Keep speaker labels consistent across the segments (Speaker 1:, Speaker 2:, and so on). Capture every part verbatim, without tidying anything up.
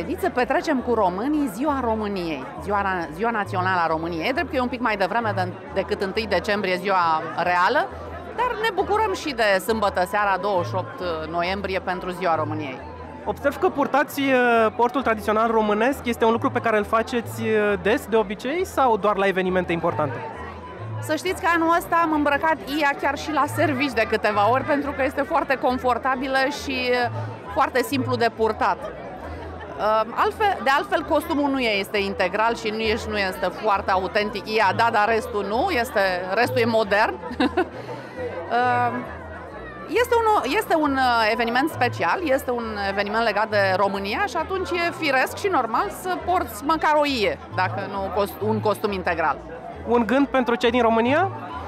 Speaker 1: ediție petrecem cu românii Ziua României, Ziua, Ziua Națională a României. E drept că e un pic mai devreme de, decât întâi decembrie, ziua reală, dar ne bucurăm și de sâmbătă seara, douăzeci și opt noiembrie, pentru Ziua României.
Speaker 2: Observ că purtați portul tradițional românesc. Este un lucru pe care îl faceți des, de obicei, sau doar la evenimente importante?
Speaker 1: Să știți că anul ăsta am îmbrăcat Ia chiar și la servici de câteva ori, pentru că este foarte confortabilă și foarte simplu de purtat. Altfel, de altfel, costumul nu este integral și nu, nu este foarte autentic Ia, da, dar restul nu, este, restul e modern. Este un, este un eveniment special, este un eveniment legat de România și atunci e firesc și normal să porți măcar o ie, dacă nu un costum integral.
Speaker 2: Un gând pentru cei din România?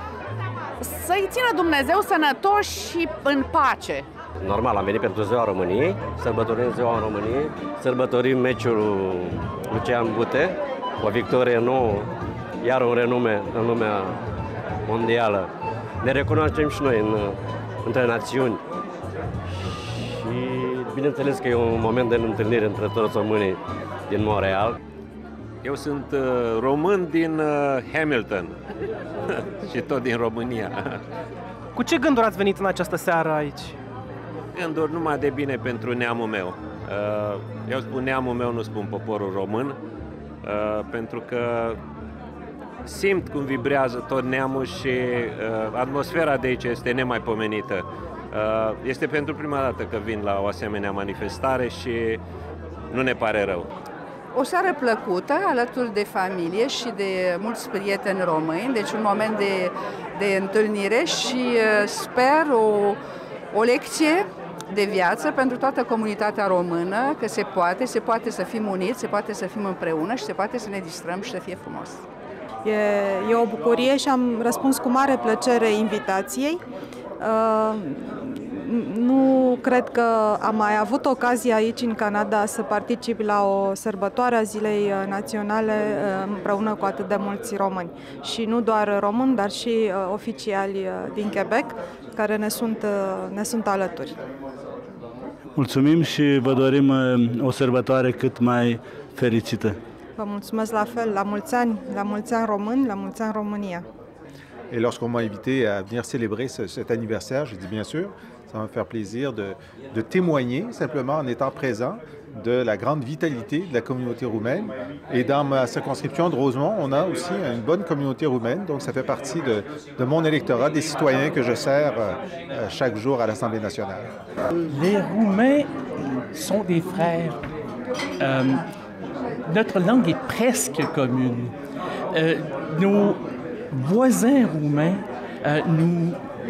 Speaker 1: Să-i țină Dumnezeu sănătoși și în pace.
Speaker 3: Normal, am venit pentru Ziua României, sărbătorim Ziua României, sărbătorim meciul Lucian Bute, o victorie nouă, iar un renume în lumea mondială. Ne recunoaștem și noi în, între națiuni și bineînțeles că e un moment de întâlnire între toți românii din Montreal.
Speaker 4: Eu sunt uh, român din uh, Hamilton și tot din România.
Speaker 2: Cu ce gânduri ați venit în această seară aici?
Speaker 4: Gânduri numai de bine pentru neamul meu. Uh, eu spun neamul meu, nu spun poporul român, uh, pentru că simt cum vibrează tot neamul și uh, atmosfera de aici este nemaipomenită. Uh, este pentru prima dată că vin la o asemenea manifestare și nu ne pare rău.
Speaker 5: O seară plăcută, alături de familie și de mulți prieteni români, deci un moment de, de întâlnire și sper o, o lecție de viață pentru toată comunitatea română, că se poate, se poate să fim uniți, se poate să fim împreună și se poate să ne distrăm și să fie frumos.
Speaker 6: E, e o bucurie și am răspuns cu mare plăcere invitației. Uh, Nu cred că am mai avut ocazia aici în Canada să particip la o sărbătoare a Zilei Naționale împreună cu atât de mulți români. Și nu doar români, dar și oficiali din Quebec care ne sunt, ne sunt alături.
Speaker 7: Mulțumim și vă dorim o sărbătoare cât mai fericită.
Speaker 6: Vă mulțumesc la fel, la mulți ani, la mulți ani români, la mulți ani România.
Speaker 8: Et lorsqu'on m'a invité à venir célébrer ce, cet anniversaire, j'ai dit bien sûr, ça va me faire plaisir de, de témoigner simplement en étant présent de la grande vitalité de la communauté roumaine. Et dans ma circonscription de Rosemont, on a aussi une bonne communauté roumaine, donc ça fait partie de, de mon électorat, des citoyens que je sers euh, chaque jour à l'Assemblée nationale.
Speaker 9: Les Roumains sont des frères. Euh, notre langue est presque commune. Euh, nos voisins roumains euh, nous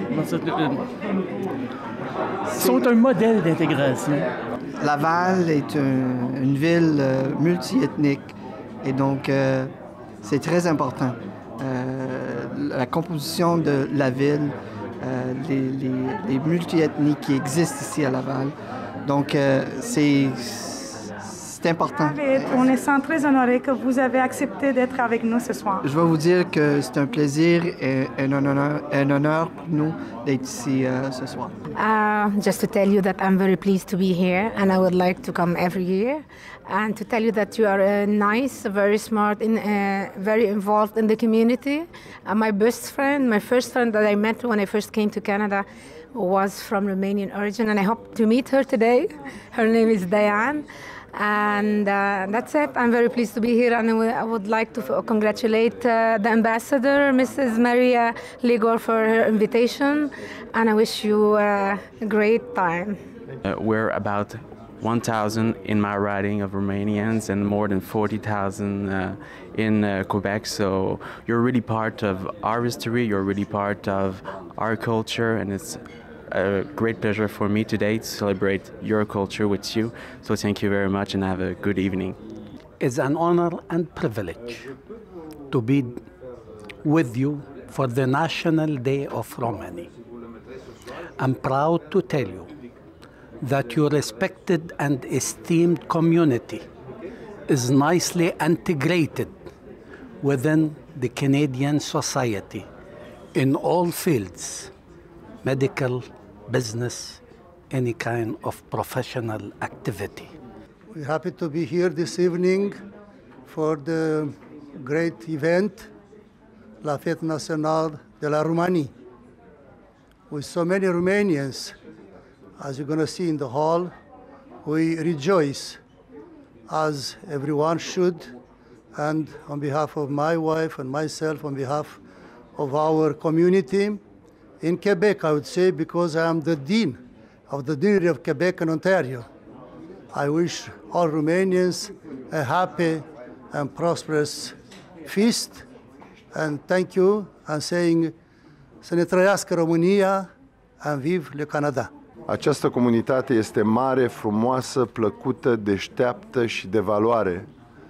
Speaker 9: sont un modèle d'intégration.
Speaker 10: Laval est un, une ville euh, multiethnique et donc euh, c'est très important. Euh, la composition de la ville, euh, les, les, les multiethnies qui existent ici à Laval, donc euh, c'est important.
Speaker 11: On est très honoré que vous avez accepté d'être avec nous ce soir.
Speaker 10: Je vais vous dire que c'est un plaisir et un honneur, un honneur pour nous d'être ici uh, ce soir.
Speaker 12: Uh, just to tell you that I'm very pleased to be here and I would like to come every year, and to tell you that you are uh, nice, very smart, and uh, very involved in the community. Uh, my best friend, my first friend that I met when I first came to Canada was from Romanian origin, and I hope to meet her today. Her name is Diane. And uh, that's it. I'm very pleased to be here, and I would like to congratulate uh, the ambassador, Missus Maria Ligor, for her invitation, and I wish you uh, a great time.
Speaker 13: Uh, we're about one thousand in my riding of Romanians and more than forty thousand uh, in uh, Quebec, so you're really part of our history, you're really part of our culture, and it's a great pleasure for me today to celebrate your culture with you. So thank you very much and have a good evening.
Speaker 14: It's an honor and privilege to be with you for the National Day of Romani. I'm proud to tell you that your respected and esteemed community is nicely integrated within the Canadian society in all fields, medical, business, any kind of professional activity.
Speaker 15: We're happy to be here this evening for the great event, La Fête Nationale de la Roumanie, with so many Romanians. As you're going to see in the hall, we rejoice, as everyone should, and on behalf of my wife and myself, on behalf of our community in Quebec, I would say, because I am the Dean of the Deanery of Quebec and Ontario. I wish all Romanians a happy and prosperous feast, and thank you, and saying, să ne trăiască România, and vive le Canada.
Speaker 16: Această comunitate este mare, frumoasă, plăcută, deșteaptă și de valoare.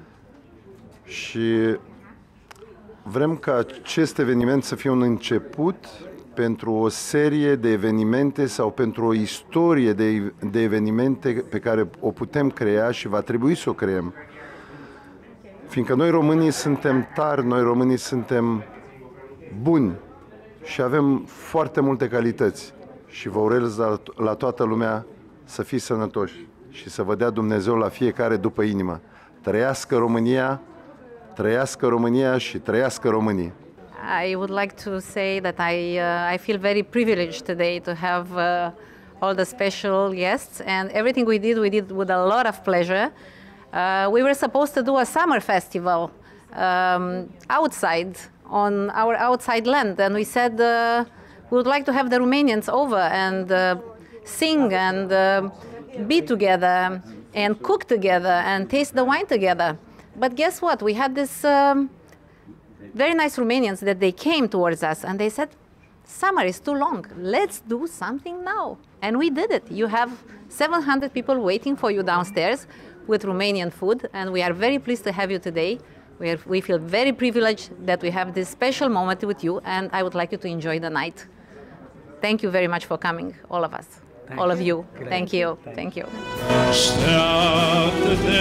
Speaker 16: Și vrem ca acest eveniment să fie un început pentru o serie de evenimente sau pentru o istorie de, de evenimente pe care o putem crea și va trebui să o creăm. Fiindcă noi românii suntem tari, noi românii suntem buni și avem foarte multe calități. Și vă urez la, la toată lumea să fiți sănătoși și să vă dea Dumnezeu la fiecare după inimă. Trăiască România, trăiască România și trăiască românii.
Speaker 17: I would like to say that I, uh, I feel very privileged today to have uh, all the special guests, and everything we did, we did with a lot of pleasure. Uh, we were supposed to do a summer festival um, outside, on our outside land, and we said uh, we would like to have the Romanians over and uh, sing and uh, be together and cook together and taste the wine together. But guess what? We had this um, very nice Romanians that they came towards us and they said, summer is too long, let's do something now. And we did it. You have seven hundred people waiting for you downstairs with Romanian food, and we are very pleased to have you today. We, are, we feel very privileged that we have this special moment with you, and I would like you to enjoy the night. Thank you very much for coming, all of us, Thank all you. of you. Great. Thank you. Thank you.
Speaker 18: Așteaptă-te,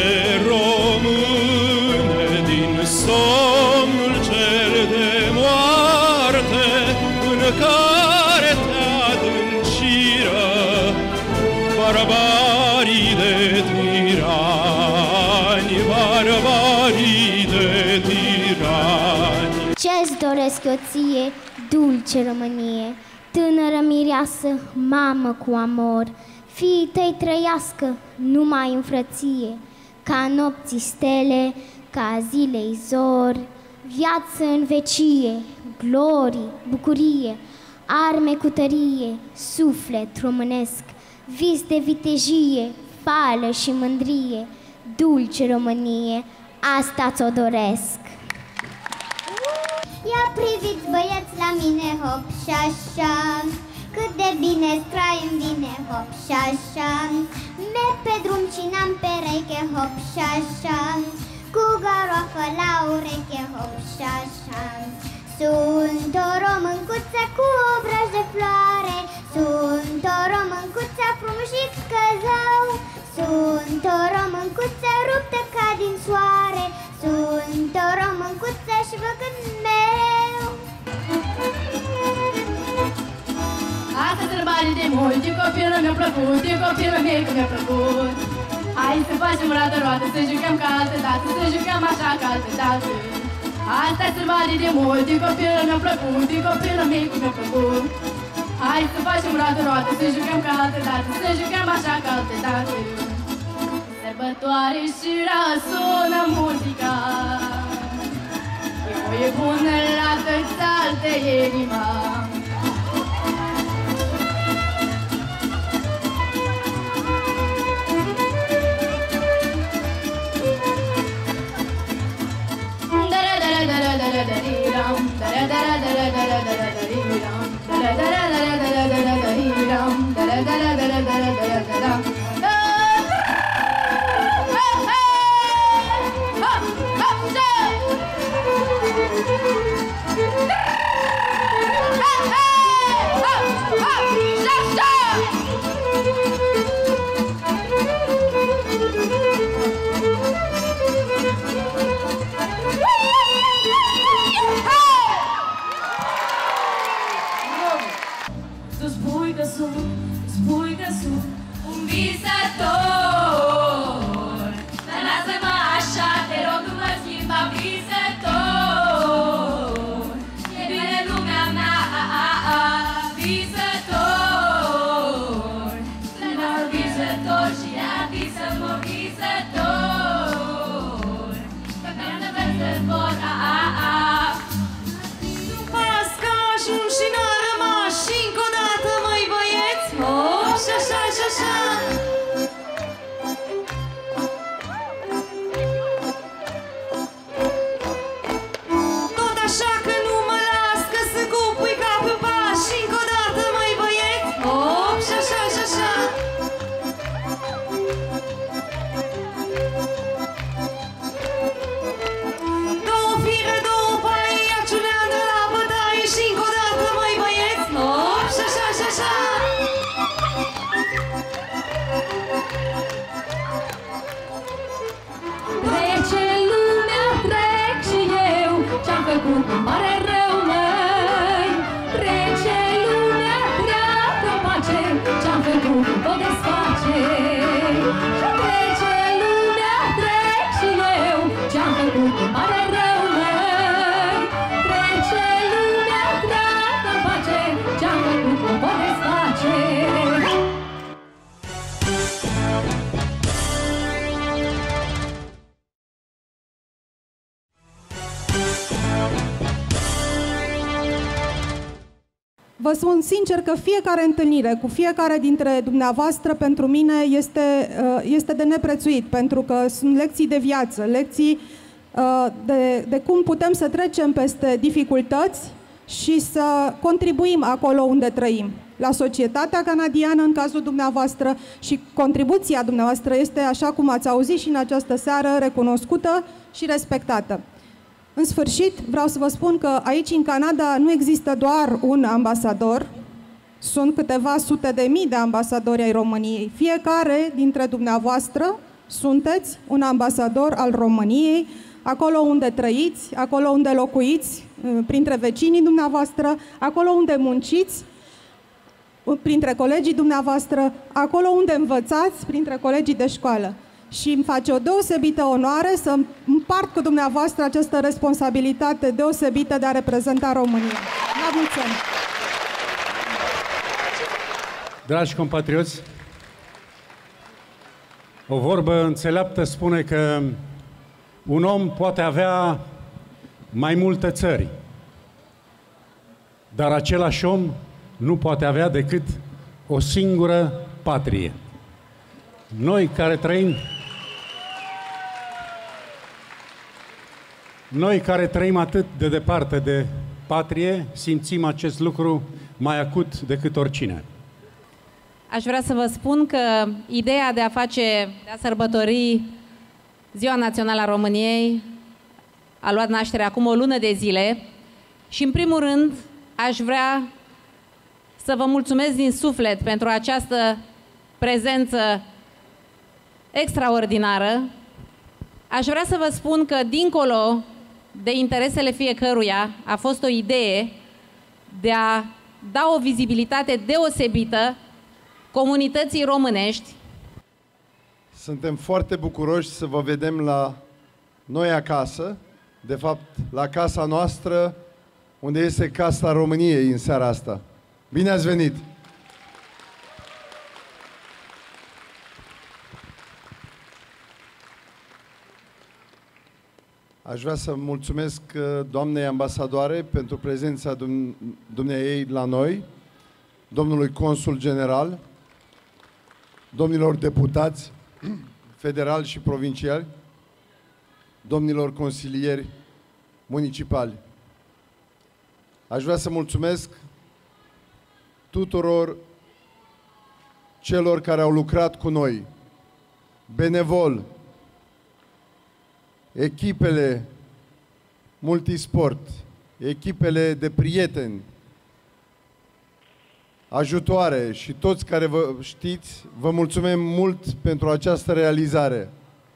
Speaker 18: române, din somnul cel de moarte, în care te adânciră barbarii de tirani, barbarii de tirani.
Speaker 19: Ce-ți doresc eu ție, dulce Românie, tânără mireasă, mamă cu amor, fiii tăi trăiască numai în frăție, ca nopții stele, ca zilei zor, viață în vecie, glorii, bucurie, arme cu tărie, suflet românesc, vis de vitejie, fală și mândrie, dulce Românie, asta ți-o doresc.
Speaker 20: Ia priviți băieți la mine, hop și așa, cât de bine trai în bine, hop și așa. Merg pe drum și n-am pereche, hop și așa, cu garoafă la ureche, hop și așa. Sunt o româncuță cu obraj de floare, sunt o româncuță frumușică zău, sunt o româncuță ruptă ca din soare, sunt o româncuță și vă cânt mereu.
Speaker 21: Asta sărbare de mult, e copilul meu plăcut, e copilul meu că mi-a plăcut. Hai să facem roată-roată, să jucăm ca altă dată, să jucăm așa ca altă dată. Asta sărbare de mult, e copilul meu plăcut, e copilul meu că mi-a plăcut. Hai să facem roată-roată, să jucăm ca altă dată, să jucăm așa ca altă dată. Sărbătoare și răsună muzica, e voie bună la toți alte inima. Tu spui că sunt, spui că sunt un visător,
Speaker 1: hop și așa și așa. Tot așa că nu mă las, că sunt cu puica pe pas. Și încă o dată, măi băieți, hop și așa și așa. Două fire, două paie, ia ciulean de la bătaie. Și încă o dată, măi băieți, hop și așa și așa. Trece lumea, trec și eu, ce-am făcut cu mare rău, măi. Trece lumea, treacă în pace, ce-am făcut cu pot desface. Trece lumea, trec și eu, ce-am făcut cu mare rău, măi. Trece lumea, treacă în pace, ce-am făcut cu pot desface.
Speaker 22: Vă spun sincer că fiecare întâlnire cu fiecare dintre dumneavoastră pentru mine este, este de neprețuit, pentru că sunt lecții de viață, lecții de, de cum putem să trecem peste dificultăți și să contribuim acolo unde trăim. La societatea canadiană, în cazul dumneavoastră, și contribuția dumneavoastră este, așa cum ați auzit și în această seară, recunoscută și respectată. În sfârșit, vreau să vă spun că aici, în Canada, nu există doar un ambasador, sunt câteva sute de mii de ambasadori ai României. Fiecare dintre dumneavoastră sunteți un ambasador al României, acolo unde trăiți, acolo unde locuiți, printre vecinii dumneavoastră, acolo unde munciți, printre colegii dumneavoastră, acolo unde învățați, printre colegii de școală. Și îmi face o deosebită onoare să împart cu dumneavoastră această responsabilitate deosebită de a reprezenta România. La mulți ani!
Speaker 23: Dragi compatrioți, o vorbă înțeleaptă spune că un om poate avea mai multe țări, dar același om nu poate avea decât o singură patrie. Noi care trăim Noi care trăim atât de departe de patrie, simțim acest lucru mai acut decât oricine.
Speaker 17: Aș vrea să vă spun că ideea de a face, de a sărbători Ziua Națională a României a luat naștere acum o lună de zile și, în primul rând, aș vrea să vă mulțumesc din suflet pentru această prezență extraordinară. Aș vrea să vă spun că, dincolo de interesele fiecăruia, a fost o idee de a da o vizibilitate deosebită comunității românești.
Speaker 16: Suntem foarte bucuroși să vă vedem la noi acasă, de fapt la casa noastră, unde este Casa României în seara asta. Bine ați venit! Aș vrea să mulțumesc doamnei ambasadoare pentru prezența dumneaei la noi, domnului consul general, domnilor deputați federali și provinciali, domnilor consilieri municipali. Aș vrea să mulțumesc tuturor celor care au lucrat cu noi, benevol, echipele multisport, echipele de prieteni, ajutoare și toți care vă știți, vă mulțumim mult pentru această realizare.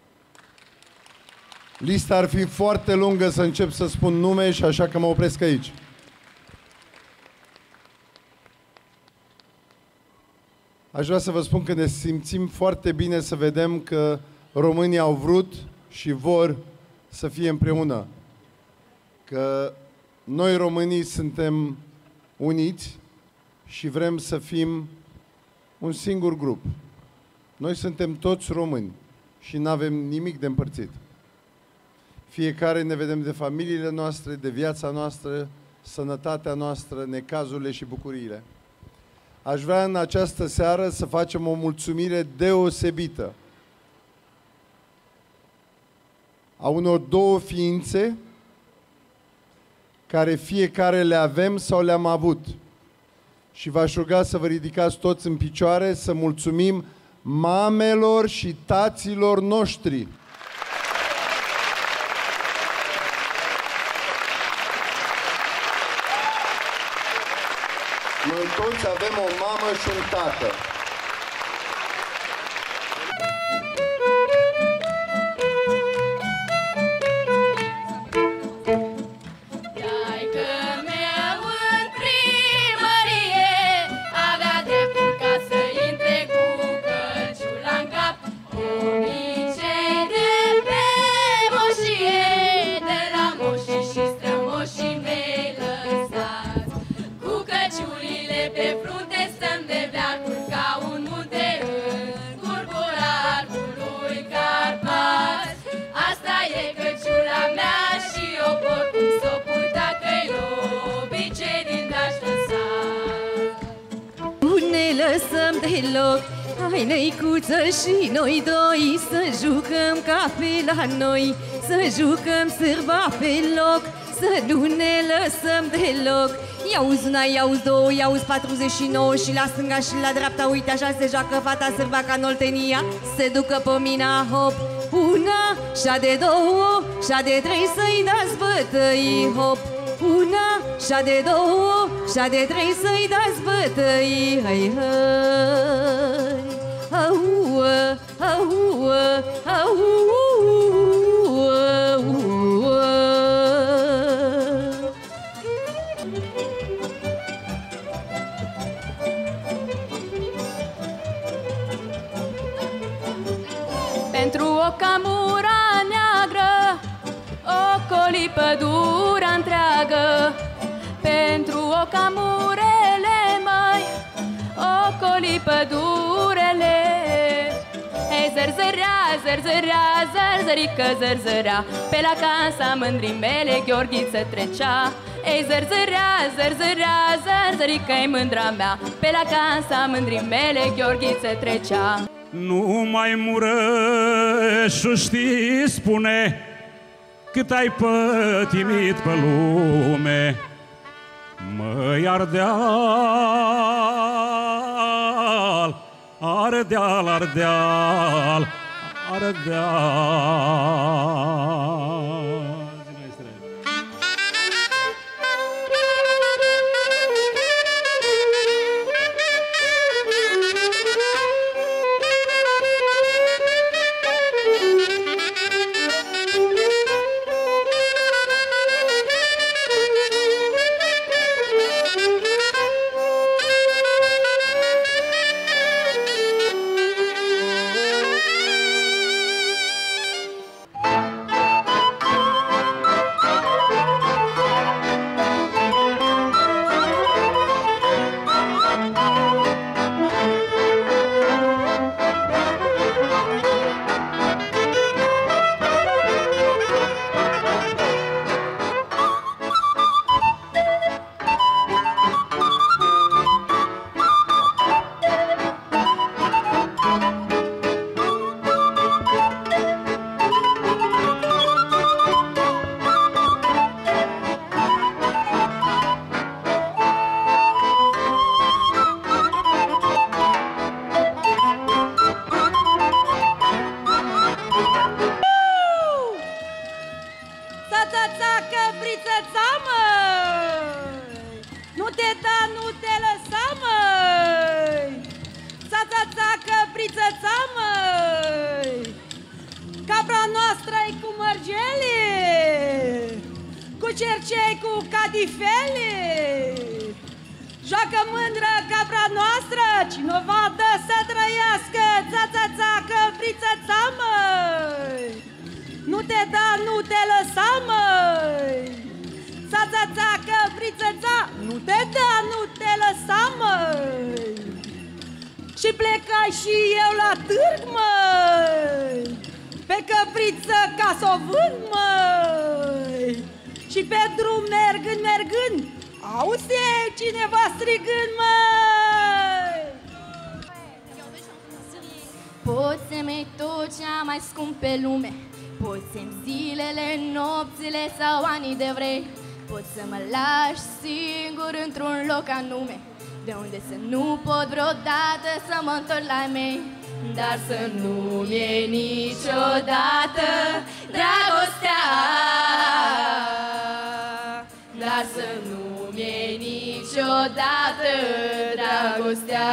Speaker 16: Lista ar fi foarte lungă să încep să spun nume și așa că mă opresc aici. Aș vrea să vă spun că ne simțim foarte bine să vedem că românii au vrut și vor să fie împreună. Că noi românii suntem uniți și vrem să fim un singur grup. Noi suntem toți români și nu avem nimic de împărțit. Fiecare ne vedem de familiile noastre, de viața noastră, sănătatea noastră, necazurile și bucuriile.
Speaker 2: aș vrea în această seară să facem o mulțumire deosebită a unor două ființe care fiecare le avem sau le-am avut. Și v-aș ruga să vă ridicați toți în picioare să mulțumim mamelor și taților noștri. Noi toți avem o mamă și un tată.
Speaker 3: Deloc. Hai, năicuță, și noi doi să jucăm ca pe la noi, să jucăm sârba pe loc, să nu ne lăsăm deloc. Iauzi una, iauzi două, iauzi patruzeci și nouă și la stânga și la dreapta, uite așa se joacă fata sârba ca în Oltenia. Se ducă pe mina, hop, una, și-a de două, și-a de trei să-i dați bătăi, hop. Una, și-a de două, și-a de trei să-i dați bătăi, hai, hai. Au, au, au,
Speaker 21: Pentru o camura neagră ocoli pădurea întreagă, pentru o camurele mai ocoli pădurele. Ei, zărzărea, zărzărea, zărzărică, zărzărea, pe la casa mândrii mele Gheorghiță trecea. Ei, zărzărea, zărzărea, zărzărică-i mândra mea, pe la casa mândrii mele Gheorghiță trecea.
Speaker 18: Numai Mureșul știi spune cât ai pătimit pe lume, măi Ardeal, Ardeal, Ardeal, Ardeal.
Speaker 4: cercei cu catifele. Joacă mândră capra noastră, cine o vadă să trăiască. Ța-ța-ța, căpriță-ța, măi, nu te da, nu te lăsa, măi. Ța-ța-ța, căpriță-ța, nu te da, nu te lăsa, măi. Și plecai și eu la târg, măi, pe căpriță ca s-o vând, măi. Și pe drum mergând, mergând, auzi cineva strigând, măi.
Speaker 21: Poți să-mi tot cea mai scump pe lume, poți să-mi zilele, nopțile sau anii de vrei, poți să mă lași singur într-un loc anume, de unde să nu pot vreodată să mă întorc la mei. Dar să nu-mi iei niciodată dragostea, dar să nu-mi iei niciodată dragostea.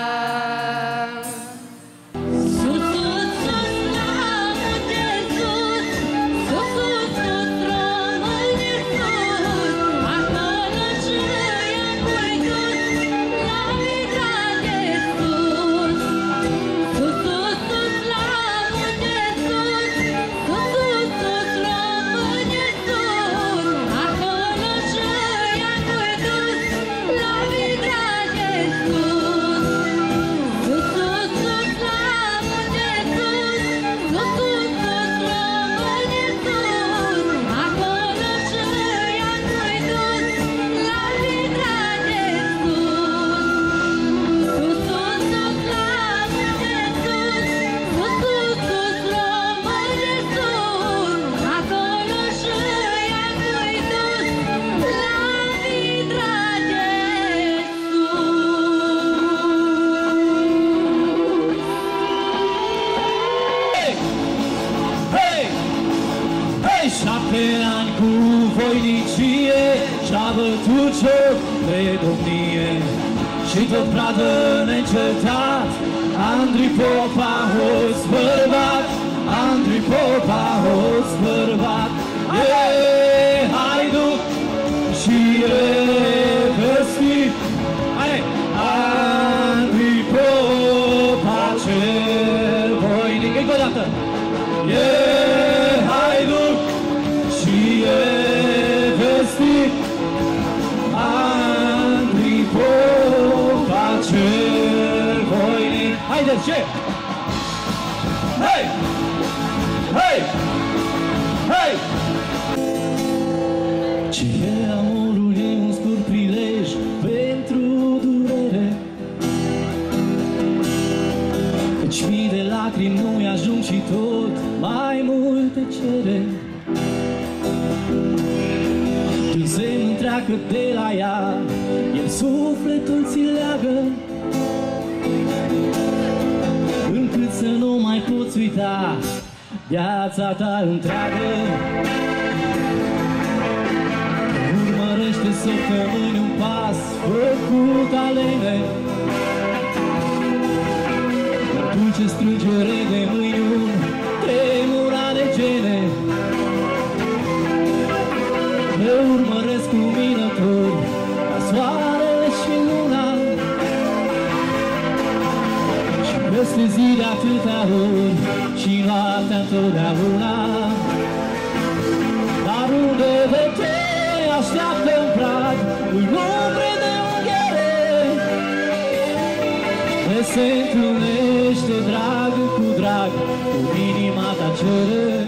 Speaker 5: Șapte ani cu voinicie și-a bătut joc de domnie și tot pradă neîncetat. Andrei Popa, hoți bărbat, Andrei Popa, hoți bărbat. E haiduc și e vestit. Andrei Popa cel voinic. Încă o dată. E haiduc și e vestit. Andrei Popa cel voinic. Haideți, ce? Hei! Hei! Hei! Ce e amorul e un scurt prilej pentru durere, căci mii de lacrimi nu-i ajung și tot mai multe cere. Când se întreacă de la ea, el sufletul ți leagă, încât să nu mai poți uita viața ta întreagă. Urmărește săptămâni un pas făcut alene, dulce strângere de mâini, tremura de gene. Le urmăresc luminător ca soarele și luna, și peste zi de atâtea ori și noaptea întotdeauna. Dar unde de te așteaptă în prag, în umbre de unghiere, se întâlnește drag cu drag, cu inima ta cere.